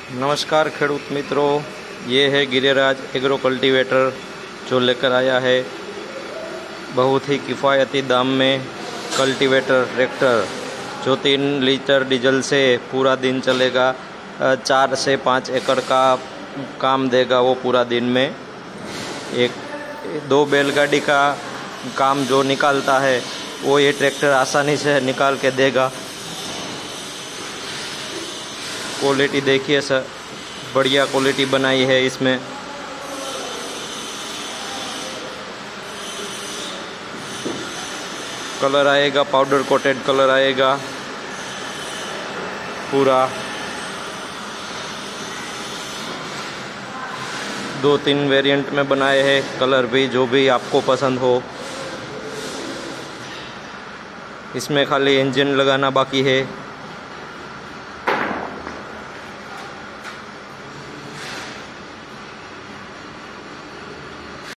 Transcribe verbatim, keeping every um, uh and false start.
नमस्कार खेडूत मित्रों, ये है गिरिराज एग्रो कल्टीवेटर जो लेकर आया है बहुत ही किफ़ायती दाम में कल्टीवेटर ट्रैक्टर जो तीन लीटर डीजल से पूरा दिन चलेगा। चार से पाँच एकड़ का काम देगा वो पूरा दिन में। एक दो बैलगाड़ी का काम जो निकालता है वो ये ट्रैक्टर आसानी से निकाल के देगा। क्वालिटी देखिए सर, बढ़िया क्वालिटी बनाई है इसमें। कलर आएगा, पाउडर कोटेड कलर आएगा पूरा। दो तीन वेरिएंट में बनाए हैं कलर भी, जो भी आपको पसंद हो। इसमें खाली इंजन लगाना बाकी है।